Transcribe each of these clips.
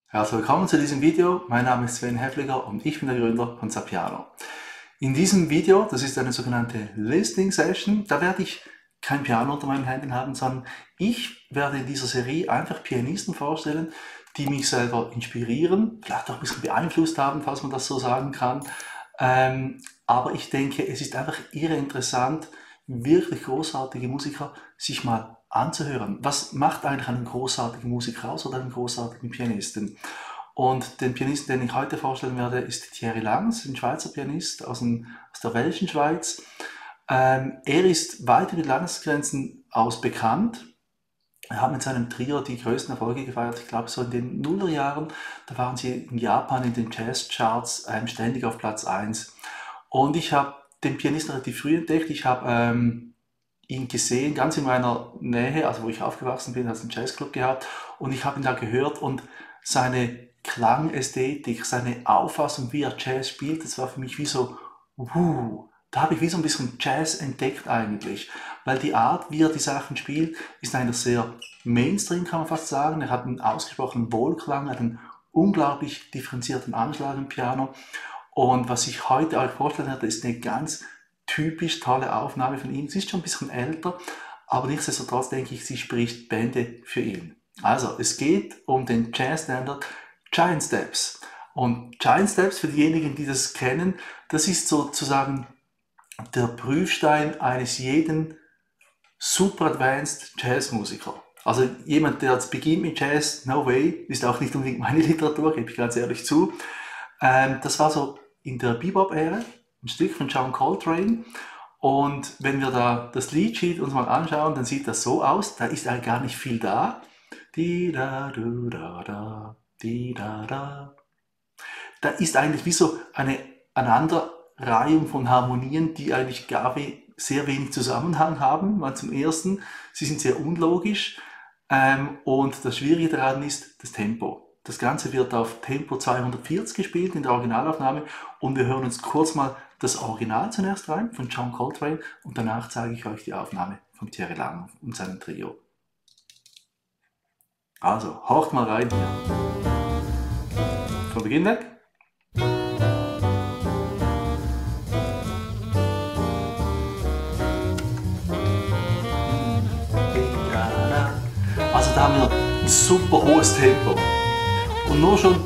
Herzlich willkommen zu diesem Video. Mein Name ist Sven Häfliger und ich bin der Gründer von Zapiano. In diesem Video, das ist eine sogenannte Listening Session, da werde ich kein Piano unter meinen Händen haben, sondern ich werde in dieser Serie einfach Pianisten vorstellen, die mich selber inspirieren, vielleicht auch ein bisschen beeinflusst haben, falls man das so sagen kann. Aber ich denke, es ist einfach irre interessant, wirklich großartige Musiker sich mal anzuhören. Was macht eigentlich einen großartigen Musiker aus oder einen großartigen Pianisten? Und den Pianisten, den ich heute vorstellen werde, ist Thierry Langs, ein Schweizer Pianist aus der Welschen Schweiz. Er ist weit über die Landesgrenzen aus bekannt. Er hat mit seinem Trio die größten Erfolge gefeiert, ich glaube so in den Nullerjahren. Da waren sie in Japan in den Jazzcharts ständig auf Platz 1. Und ich habe den Pianisten relativ früh entdeckt. Ich habe ihn gesehen, ganz in meiner Nähe, also wo ich aufgewachsen bin, hat einen Jazzclub gehabt. Und ich habe ihn da gehört und seine Klangästhetik, seine Auffassung, wie er Jazz spielt, das war für mich wie so, da habe ich wie so ein bisschen Jazz entdeckt eigentlich. Weil die Art, wie er die Sachen spielt, ist eigentlich sehr Mainstream, kann man fast sagen. Er hat einen ausgesprochenen Wohlklang, einen unglaublich differenzierten Anschlag im Piano. Und was ich heute euch vorstellen werde, ist eine ganz typisch tolle Aufnahme von ihm. Sie ist schon ein bisschen älter, aber nichtsdestotrotz denke ich, sie spricht Bände für ihn. Also, es geht um den Jazz-Standard Giant Steps. Und Giant Steps, für diejenigen, die das kennen, das ist sozusagen der Prüfstein eines jeden super advanced Jazzmusiker. Also jemand, der jetzt beginnt mit Jazz, no way, ist auch nicht unbedingt meine Literatur, gebe ich ganz ehrlich zu. Das war so in der Bebop-Ära, ein Stück von John Coltrane. Und wenn wir da das Liedsheet uns mal anschauen, dann sieht das so aus, da ist eigentlich gar nicht viel da. Di da du da da, di da da. Da ist eigentlich wie so eine Aneinanderreihung von Harmonien, die eigentlich sehr wenig Zusammenhang haben. Mal zum Ersten, sie sind sehr unlogisch. Und das Schwierige daran ist das Tempo. Das Ganze wird auf Tempo 240 gespielt in der Originalaufnahme und wir hören uns kurz mal das Original zunächst rein von John Coltrane und danach zeige ich euch die Aufnahme von Thierry Langs und seinem Trio. Also, horcht mal rein hier. Von Beginn weg. Also da haben wir ein super hohes Tempo. Und nur schon,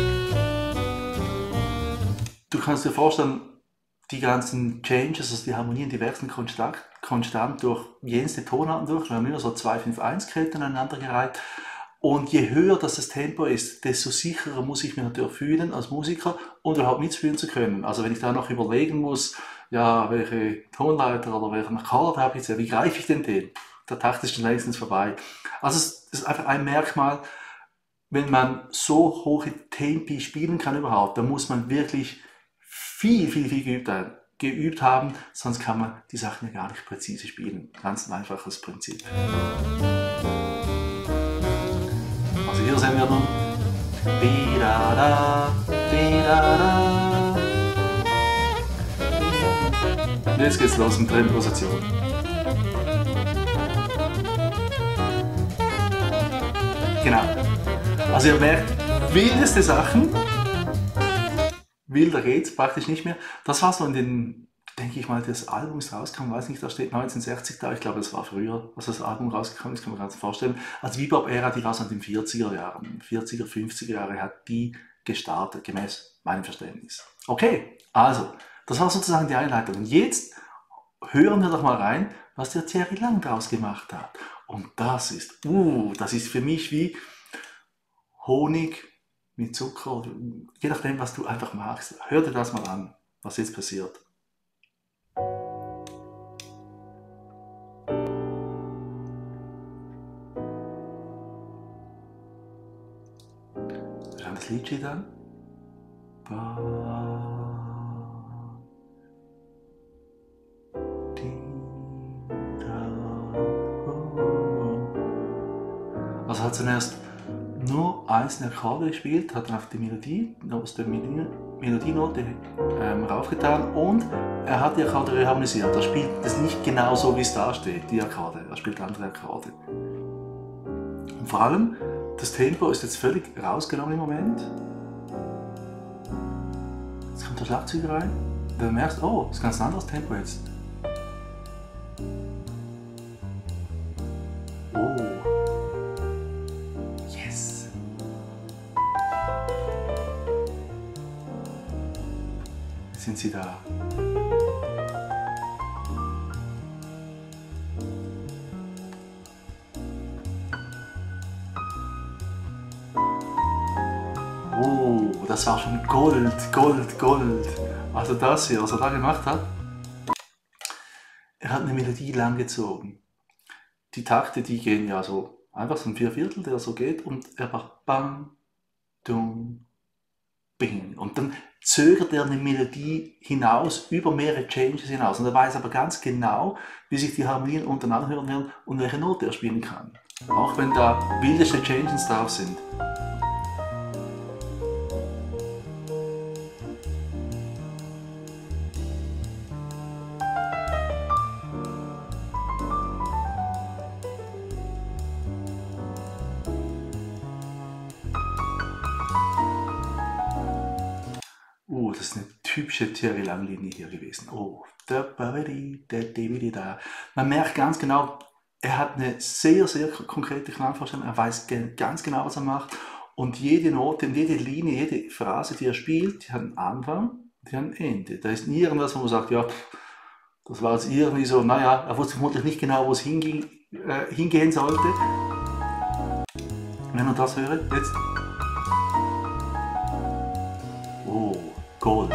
du kannst dir vorstellen, die ganzen Changes, also die Harmonien, die wechseln konstant durch jenste Tonarten durch. Wir haben immer so 2-5-1-Ketten aneinandergereiht. Und je höher das Tempo ist, desto sicherer muss ich mich natürlich fühlen als Musiker und überhaupt mitspielen zu können. Also wenn ich da noch überlegen muss, ja, welche Tonleiter oder welchen Akkord habe ich jetzt, wie greife ich denn den? Der Takt ist schon längstens vorbei. Also es ist einfach ein Merkmal, wenn man so hohe Tempi spielen kann überhaupt, dann muss man wirklich viel geübt haben, sonst kann man die Sachen ja gar nicht präzise spielen. Ganz ein einfaches Prinzip. Also hier sehen wir nun und jetzt geht's los mit der Improvisation. Genau. Also ihr merkt, wildeste Sachen, wilder geht's praktisch nicht mehr. Das war so in den, denke ich mal, das Album ist rausgekommen, weiß nicht, da steht 1960 da, ich glaube das war früher, als das Album rausgekommen ist, kann man sich ganz vorstellen. Also Bebop-Ära, die war so in den 40er Jahren, 40er, 50er Jahre hat die gestartet, gemäß meinem Verständnis. Okay, also, das war sozusagen die Einleitung. Und jetzt hören wir doch mal rein, was der Thierry Langs draus gemacht hat. Und das ist für mich wie Honig mit Zucker, je nachdem, was du einfach magst. Hör dir das mal an, was jetzt passiert. Wir schauen das Liedsheet an. Also hat zunächst nur einzelne Akkorde gespielt, hat dann auf die Melodie, aus der Melodienote raufgetan und er hat die Akkorde reharmonisiert. Er spielt das nicht genau so, wie es da steht, die Akkorde. Er spielt andere Akkorde. Und vor allem, Das Tempo ist jetzt völlig rausgenommen im Moment. Jetzt kommt der Schlagzeug rein. Und dann merkst du, oh, das ist ganz ein anderes Tempo jetzt. Oh. Yes. Jetzt sind sie da. Oh, das war schon Gold, Gold, Gold. Also das hier, was er da gemacht hat. Er hat eine Melodie langgezogen. Die Takte, die gehen ja so, einfach so ein Vierviertel, der so geht, und er macht bam, dum, bing. Und dann zögert er eine Melodie hinaus, über mehrere Changes hinaus. Und er weiß aber ganz genau, wie sich die Harmonien untereinander hören werden und welche Note er spielen kann. Auch wenn da wildeste Changes drauf sind. Das ist eine typische Thierry Lang-Linie hier gewesen. Oh, man merkt ganz genau, er hat eine sehr, sehr konkrete Klangvorstellung. Er weiß ganz genau, was er macht. Und jede Note, jede Linie, jede Phrase, die er spielt, die hat einen Anfang und die hat ein Ende. Da ist nie irgendwas, wo man sagt, ja, das war jetzt irgendwie so, naja, er wusste vermutlich nicht genau, wo es hingehen sollte. Wenn man das hört, jetzt. Oh. Gold.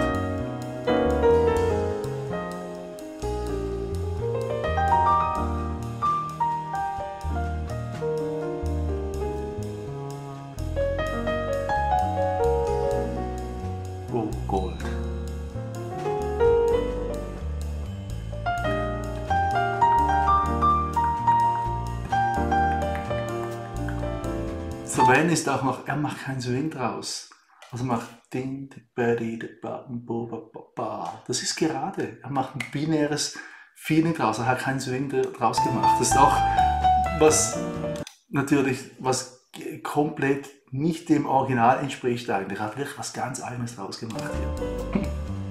Oh, Gold. Sven ist auch noch, er macht keinen Swing draus. Also macht Ding, das ist gerade. Er macht ein binäres Feeling draus. Er hat keinen Swing draus gemacht. Das ist auch was natürlich, was komplett nicht dem Original entspricht eigentlich. Er hat wirklich was ganz Eigenes draus gemacht hier.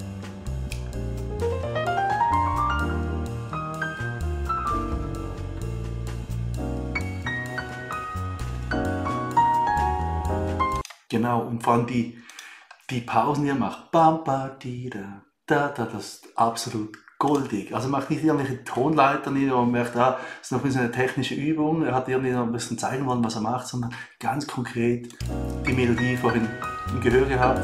Genau, und vor allem die Pausen, die er macht, bam, ba, di, da, das ist absolut goldig. Also macht nicht irgendwelche Tonleitern, wo man merkt, das ist noch ein bisschen eine technische Übung, er hat irgendwie noch ein bisschen zeigen wollen, was er macht, sondern ganz konkret die Melodie vorhin im Gehör gehabt.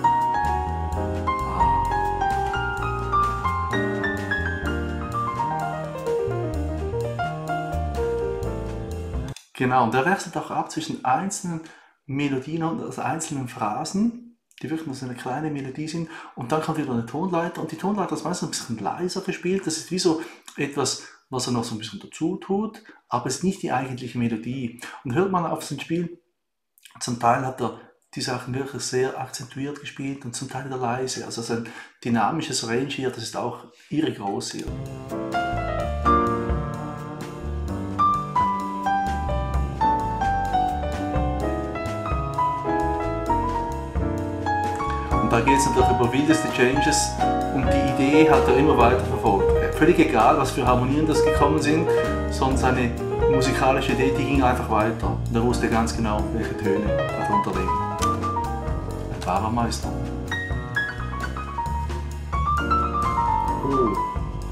Genau, und er wechselt auch ab zwischen einzelnen Melodien und also einzelnen Phrasen, die wirklich nur so eine kleine Melodie sind, und dann kommt wieder eine Tonleiter, und die Tonleiter ist meistens ein bisschen leiser gespielt, das ist wie so etwas, was er noch so ein bisschen dazu tut, aber es ist nicht die eigentliche Melodie. Und hört man auf sein Spiel, zum Teil hat er die Sachen wirklich sehr akzentuiert gespielt und zum Teil wieder leise, also sein dynamisches Range hier, das ist auch irre groß hier. Da geht es natürlich über wildeste Changes und die Idee hat er immer weiter verfolgt. Völlig egal, was für Harmonien das gekommen sind, sondern seine musikalische Idee, die ging einfach weiter. Und er wusste ganz genau, welche Töne darunter liegen. Ein wahrer Meister. Oh.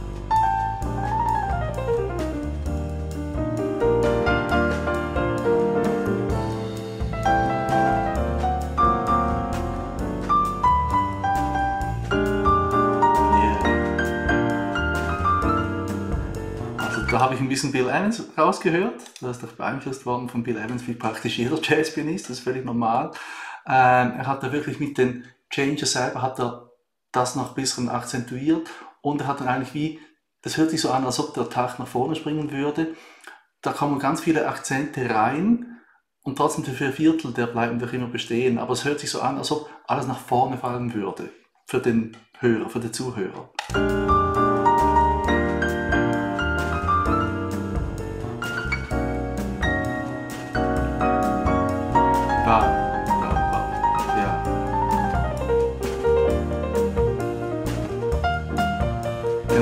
Da habe ich ein bisschen Bill Evans rausgehört. Das ist doch beeinflusst worden von Bill Evans, wie praktisch jeder Jazzpianist, das ist völlig normal. Er hat da wirklich mit den Changes selber, hat er das noch ein bisschen akzentuiert, und er hat dann eigentlich wie, das hört sich so an, als ob der Takt nach vorne springen würde. Da kommen ganz viele Akzente rein und trotzdem der Vierviertel, der bleibt natürlich immer bestehen. Aber es hört sich so an, als ob alles nach vorne fallen würde. Für den Hörer, für den Zuhörer.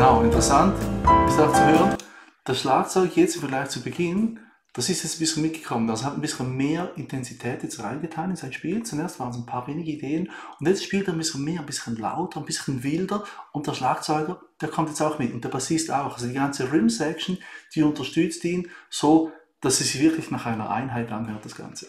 Genau, interessant ist auch zu hören, das Schlagzeug jetzt im Vergleich zu Beginn, das ist jetzt ein bisschen mitgekommen. Das hat ein bisschen mehr Intensität jetzt reingetan in sein Spiel. Zuerst waren es ein paar wenige Ideen und jetzt spielt er ein bisschen mehr, ein bisschen lauter, ein bisschen wilder und der Schlagzeuger, der kommt jetzt auch mit und der Bassist auch. Also die ganze Rim-Section, die unterstützt ihn so, dass es sich wirklich nach einer Einheit anhört, das Ganze.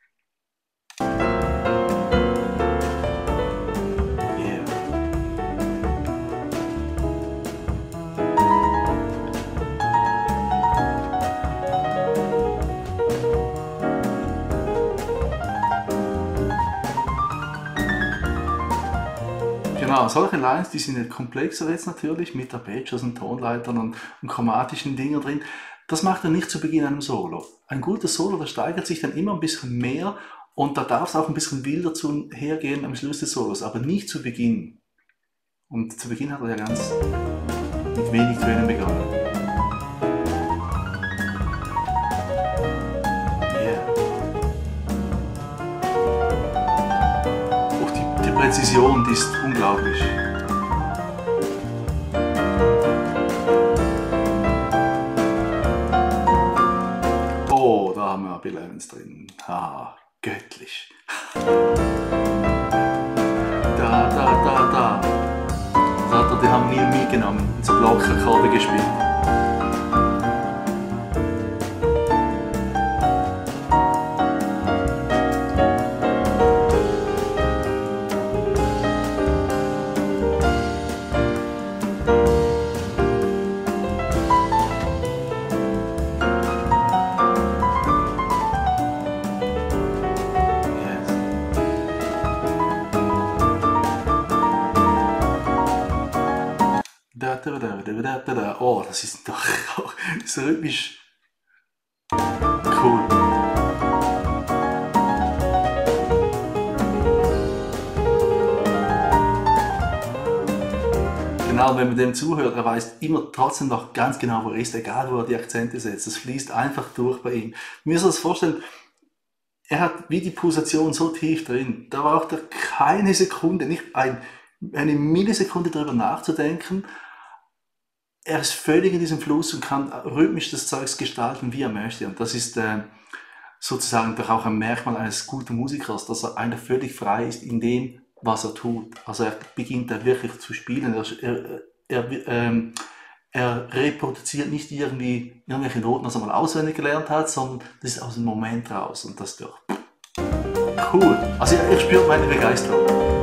Genau, solche Lines, die sind komplexer jetzt natürlich mit Arpeggios und Tonleitern und chromatischen Dingen drin. Das macht er nicht zu Beginn einem Solo. Ein gutes Solo, das steigert sich dann immer ein bisschen mehr und da darf es auch ein bisschen wilder zu hergehen am Schluss des Solos, aber nicht zu Beginn. Und zu Beginn hat er ja ganz mit wenig Tönen begonnen. Präzision, die ist unglaublich. Oh, da haben wir Bill Evans drin. Ah, göttlich. Da. Das hat er, die haben nie mitgenommen und so Blockakkorde gespielt. Oh, das ist doch so rhythmisch cool. Genau, wenn man dem zuhört, er weiß immer trotzdem noch ganz genau, wo er ist, egal wo er die Akzente setzt. Das fließt einfach durch bei ihm. Wir müssen uns vorstellen, er hat wie die Pulsation so tief drin, da braucht er keine Sekunde, nicht eine Millisekunde darüber nachzudenken. Er ist völlig in diesem Fluss und kann rhythmisch das Zeugs gestalten, wie er möchte. Und das ist sozusagen doch auch ein Merkmal eines guten Musikers, dass er einfach völlig frei ist in dem, was er tut. Also er beginnt da wirklich zu spielen. Er reproduziert nicht irgendwie irgendwelche Noten, was er mal auswendig gelernt hat, sondern das ist aus dem Moment raus. Und das ist doch cool. Also er spürt meine Begeisterung.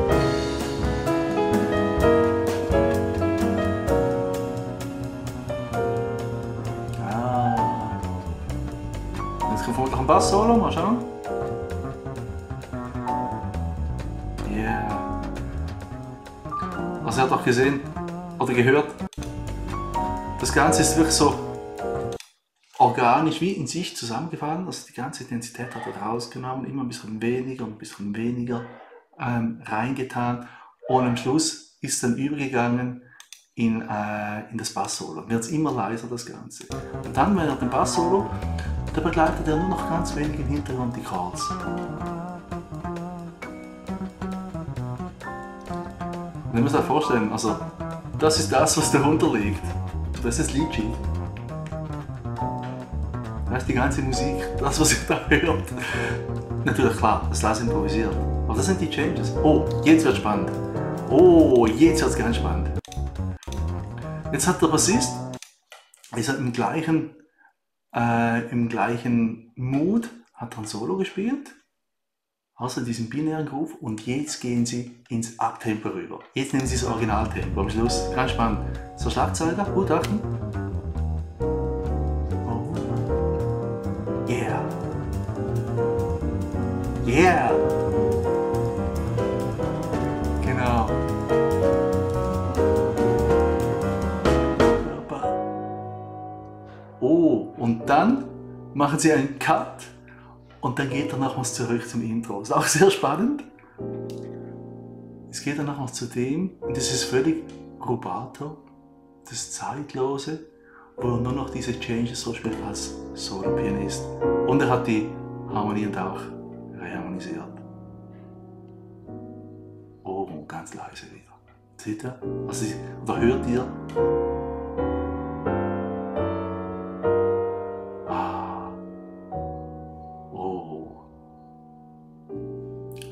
Jetzt kommt vermutlich ein Bass-Solo, mal schauen. Yeah. Also ihr habt auch gesehen oder gehört, das Ganze ist wirklich so organisch wie in sich zusammengefallen. Also die ganze Intensität hat er rausgenommen, immer ein bisschen weniger reingetan und am Schluss ist es dann übergegangen in das Bass-Solo. Wird es immer leiser, das Ganze. Und dann, wenn er den Bass-Solo, da begleitet er nur noch ganz wenig im Hintergrund die Chords. Und ihr müsst euch vorstellen, also das ist das, was darunter liegt. Das ist das Liedsheet. Das ist die ganze Musik, das, was ihr da hört. Natürlich klar, das ist improvisiert. Aber das sind die Changes. Oh, jetzt wird spannend. Oh, jetzt wird es ganz spannend. Jetzt hat der Bassist, ist er im gleichen Mood, hat er ein Solo gespielt. Also diesen binären Groove und jetzt gehen sie ins Uptempo rüber. Jetzt nehmen sie das Originaltempo am Schluss. Ganz spannend. So Schlagzeuger, gut achten. Oh. Yeah. Yeah. Genau. Oh, und dann machen sie einen Cut. Und dann geht er nochmals zurück zum Intro. Ist auch sehr spannend. Es geht dann nochmals zu dem, und das ist völlig rubato, das Zeitlose, wo er nur noch diese Changes so spielt als Solo-Pianist. Und er hat die Harmonien auch reharmonisiert. Oh, ganz leise wieder. Seht ihr? Also, oder hört ihr?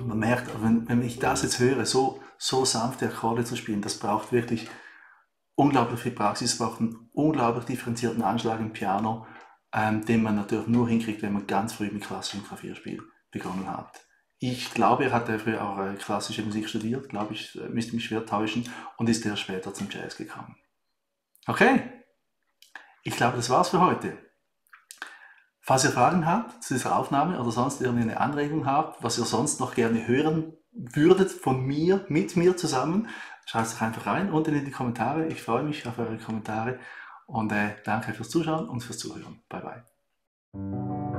man merkt, wenn ich das jetzt höre, so sanfte Akkorde zu spielen, das braucht wirklich unglaublich viel Praxis, es braucht einen unglaublich differenzierten Anschlag im Piano, den man natürlich nur hinkriegt, wenn man ganz früh mit klassischem Klavierspiel begonnen hat. Ich glaube, er hat früher auch klassische Musik studiert, glaube ich, müsste mich schwer täuschen, und ist erst später zum Jazz gekommen. Okay, ich glaube, das war's für heute. Falls ihr Fragen habt zu dieser Aufnahme oder sonst irgendeine Anregung habt, was ihr sonst noch gerne hören würdet von mir, mit mir zusammen, schreibt es doch einfach rein unten in die Kommentare. Ich freue mich auf eure Kommentare und danke fürs Zuschauen und fürs Zuhören. Bye bye.